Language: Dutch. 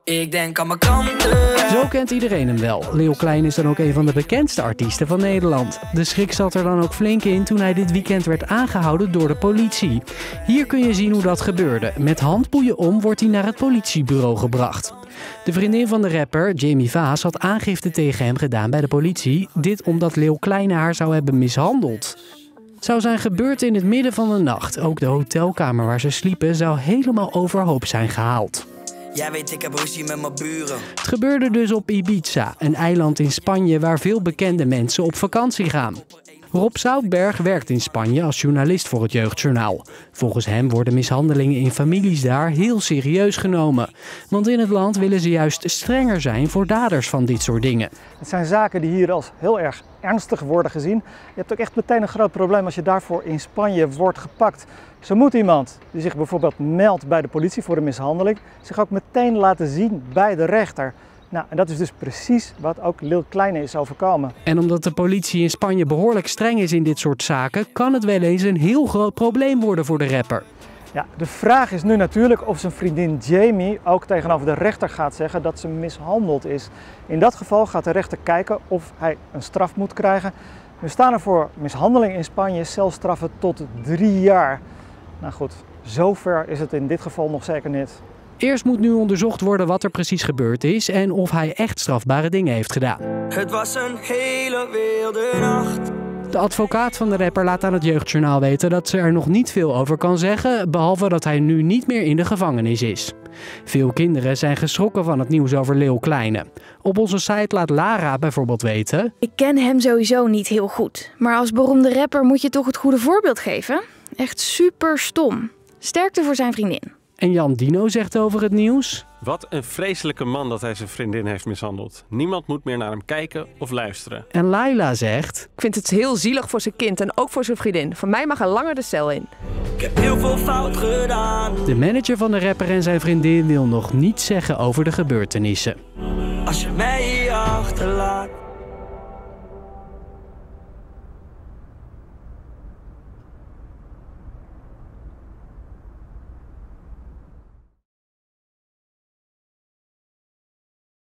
Ik denk aan mijn kanten. Zo kent iedereen hem wel. Leeuw Kleine is dan ook een van de bekendste artiesten van Nederland. De schrik zat er dan ook flink in toen hij dit weekend werd aangehouden door de politie. Hier kun je zien hoe dat gebeurde. Met handboeien om wordt hij naar het politiebureau gebracht. De vriendin van de rapper, Jamie Vaas, had aangifte tegen hem gedaan bij de politie. Dit omdat Leeuw Kleine haar zou hebben mishandeld. Het zou zijn gebeurd in het midden van de nacht. Ook de hotelkamer waar ze sliepen zou helemaal overhoop zijn gehaald. Jij weet, ik heb ruzie met mijn buren. Het gebeurde dus op Ibiza, een eiland in Spanje waar veel bekende mensen op vakantie gaan. Rob Zoutberg werkt in Spanje als journalist voor het Jeugdjournaal. Volgens hem worden mishandelingen in families daar heel serieus genomen. Want in het land willen ze juist strenger zijn voor daders van dit soort dingen. Het zijn zaken die hier als heel erg ernstig worden gezien. Je hebt ook echt meteen een groot probleem als je daarvoor in Spanje wordt gepakt. Zo moet iemand die zich bijvoorbeeld meldt bij de politie voor een mishandeling zich ook meteen laten zien bij de rechter. Nou, en dat is dus precies wat ook Leeuw Kleine is overkomen. En omdat de politie in Spanje behoorlijk streng is in dit soort zaken, kan het wel eens een heel groot probleem worden voor de rapper. Ja, de vraag is nu natuurlijk of zijn vriendin Jamie ook tegenover de rechter gaat zeggen dat ze mishandeld is. In dat geval gaat de rechter kijken of hij een straf moet krijgen. We staan er voor mishandeling in Spanje celstraffen tot 3 jaar. Nou goed, zover is het in dit geval nog zeker niet. Eerst moet nu onderzocht worden wat er precies gebeurd is en of hij echt strafbare dingen heeft gedaan. Het was een hele wilde nacht. De advocaat van de rapper laat aan het Jeugdjournaal weten dat ze er nog niet veel over kan zeggen, behalve dat hij nu niet meer in de gevangenis is. Veel kinderen zijn geschrokken van het nieuws over Leeuw Kleine. Op onze site laat Lara bijvoorbeeld weten: ik ken hem sowieso niet heel goed, maar als beroemde rapper moet je toch het goede voorbeeld geven? Echt super stom. Sterkte voor zijn vriendin. En Jan Dino zegt over het nieuws: wat een vreselijke man dat hij zijn vriendin heeft mishandeld. Niemand moet meer naar hem kijken of luisteren. En Laila zegt: ik vind het heel zielig voor zijn kind en ook voor zijn vriendin. Van mij mag hij langer de cel in. Ik heb heel veel fout gedaan. De manager van de rapper en zijn vriendin wil nog niets zeggen over de gebeurtenissen. Als je mij hier achterlaat.